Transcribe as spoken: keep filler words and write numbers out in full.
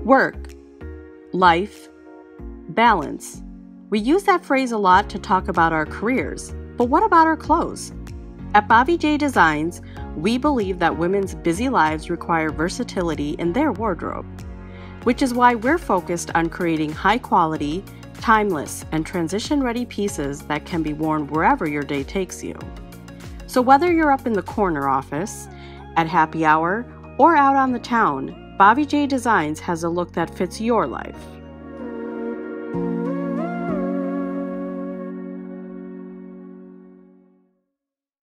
Work, life, balance. We use that phrase a lot to talk about our careers, but what about our clothes? At Bhavy J Designs, we believe that women's busy lives require versatility in their wardrobe, which is why we're focused on creating high-quality, timeless, and transition-ready pieces that can be worn wherever your day takes you. So whether you're up in the corner office, at happy hour, or out on the town, Bhavy J Designs has a look that fits your life.